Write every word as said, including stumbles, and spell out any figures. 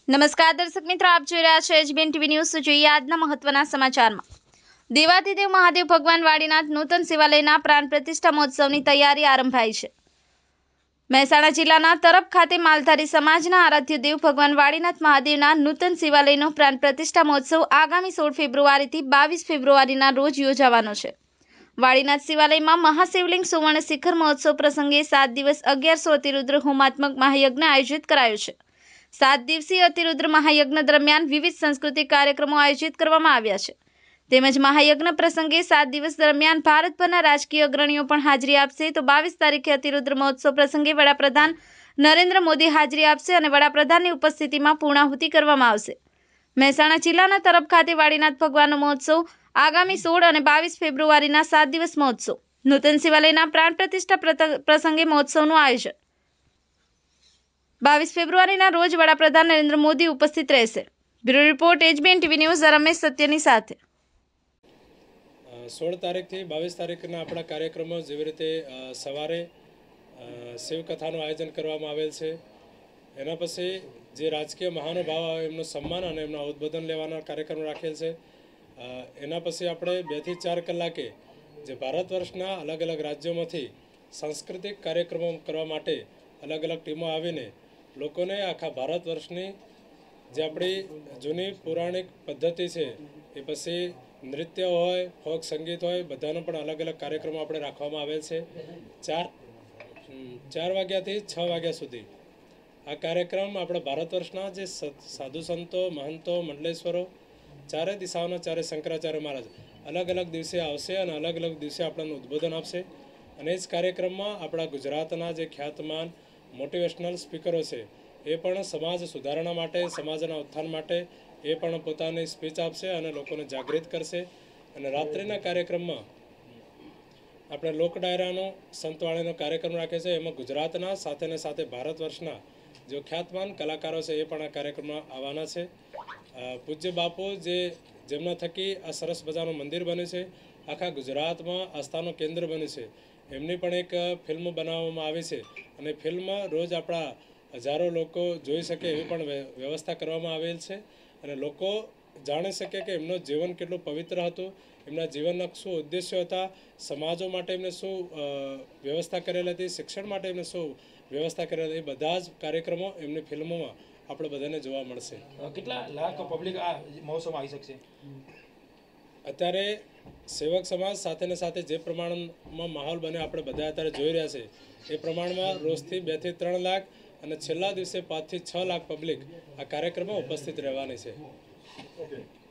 નમસ્કાર દર્શક મિત્રો, આપ જોઈ રહ્યા છો એચબીએન ટીવી ન્યૂઝ। જોઈએ આજના મહત્વના સમાચારમાં। દેવાધિદેવ મહાદેવ ભગવાન વાડીનાથ નૂતન શિવાલયના પ્રાણ પ્રતિષ્ઠા મહોત્સવની તૈયારી આરંભાઈ છે। મહેસાણા જિલ્લાના તરફ ખાતે માલધારી સમાજના આરાધ્ય દેવ ભગવાન વાડીનાથ મહાદેવના નૂતન શિવાલયનો પ્રાણ પ્રતિષ્ઠા મહોત્સવ આગામી સોળ ફેબ્રુઆરીથી બાવીસ ફેબ્રુઆરીના રોજ યોજાવાનો છે। વાડીનાથ શિવાલયમાં મહાશિવલિંગ સુવર્ણ શિખર મહોત્સવ પ્રસંગે સાત દિવસ અગિયારસો અતિરુદ્ર હોમાત્મક મહાયજ્ઞ આયોજિત કરાયો છે। सात दिवसीय अतिरुद्र महायज्ञ दरमियान विविध सांस्कृतिक कार्यक्रमों आयोजित કરવામાં આવ્યા છે। તેમજ મહાયજ્ઞ પ્રસંગે સાત દિવસ દરમિયાન ભારતભરના રાજકીય અગ્રણીઓ પણ હાજરી આપશે। તો બાવીસ તારીખે અતિરુદ્ર મહોત્સવ પ્રસંગે વડાપ્રધાન નરેન્દ્ર મોદી હાજરી આપશે અને વડાપ્રધાનની ઉપસ્થિતિમાં પૂર્ણાહુતિ કરવામાં આવશે। મહેસાણા જિલ્લાના તરફ ખાતે વાડીનાથ ભગવાનનો મહોત્સવ આગામી સોળ અને બાવીસ ફેબ્રુઆરીના સાત દિવસ મહોત્સવ નૂતન શિવાલયના પ્રાણ પ્રતિષ્ઠા પ્રસંગે મહોત્સવનું આયોજન। बाईस फेब्रुआरीના રોજ વડાપ્રધાન નરેન્દ્ર મોદી ઉપસ્થિત રહેશે। Bureau report HBN TV news Ramesh સત્યની સાથે। સોળ તારીખથી બાવીસ તારીખના આપણા કાર્યક્રમો જેવી રીતે સવારે શિવકથાનું આયોજન કરવામાં આવેલ છે। એના પછી જે રાજકીય મહાનુભાવ આવે એમનું સન્માન અને એમના ઉદ્બોધન લેવાના કાર્યક્રમ રાખેલ છે। એના પછી આપણે બેથી ચાર કલાકે જે ભારત વર્ષના અલગ અલગ રાજ્યોમાંથી સાંસ્કૃતિક કાર્યક્રમો કરવા માટે અલગ અલગ ટીમો આવીને લોકોને આખા ભારત વર્ષની જે આપણી જૂની પૌરાણિક પદ્ધતિ છે એ પછી નૃત્ય હોય, ફોક સંગીત હોય, બધાનો પણ અલગ અલગ કાર્યક્રમો આપણે રાખવામાં આવેલ છે। ચાર ચાર વાગ્યાથી છ વાગ્યા સુધી આ કાર્યક્રમ આપણા ભારત વર્ષના જે સાધુ સંતો, મહંતો, મંડલેશ્વરો, ચારે દિશાઓના ચારે શંકરાચાર્ય મહારાજ અલગ અલગ દિવસે આવશે અને અલગ અલગ દિવસે આપણને ઉદ્બોધન આપશે। અને એ જ કાર્યક્રમમાં આપણા ગુજરાતના જે ખ્યાતમાન મોટિવેશનલ સ્પીકરો છે એ પણ સમાજ સુધારણા માટે, સમાજના ઉત્થાન માટે એ પણ પોતાની સ્પીચ આપશે અને લોકોને જાગૃત કરશે। અને રાત્રિના કાર્યક્રમમાં આપણે લોક ડાયરાનો સંતવાણીનો કાર્યક્રમ રાખે છે। એમાં ગુજરાતના સાથે ને સાથે ભારત વર્ષના જે ખ્યાતમાન કલાકારો છે એ પણ આ કાર્યક્રમમાં આવવાના છે। પૂજ્ય બાપુ જે જેમના થકી આ સરસ મજાનું મંદિર બન્યું છે, આખા ગુજરાતમાં આસ્થાનું કેન્દ્ર બન્યું છે, એમની પણ એક ફિલ્મ બનાવવામાં આવી છે અને ફિલ્મ રોજ આપણા હજારો લોકો જોઈ શકે એવી પણ વ્યવસ્થા કરવામાં આવેલ છે। અને લોકો જાણી શકે કે એમનું જીવન કેટલું પવિત્ર હતું, એમના જીવનના શું ઉદ્દેશ્યો હતા, સમાજો માટે એમને શું વ્યવસ્થા કરેલી હતી, શિક્ષણ માટે એમને શું વ્યવસ્થા કરેલી હતી, એ બધા જ કાર્યક્રમો એમની ફિલ્મોમાં આપણે બધાને જોવા મળશે। કેટલા લાખ પબ્લિક આ મહોત્સવમાં આવી શકશે? અત્યારે સેવક સમાજ સાથે ને સાથે જે પ્રમાણમાં માહોલ બને આપણે બધા અત્યારે જોઈ રહ્યા છે એ પ્રમાણમાં રોજથી બે થી ત્રણ લાખ અને છેલ્લા દિવસે પાંચથી છ લાખ પબ્લિક આ કાર્યક્રમમાં ઉપસ્થિત રહેવાની છે।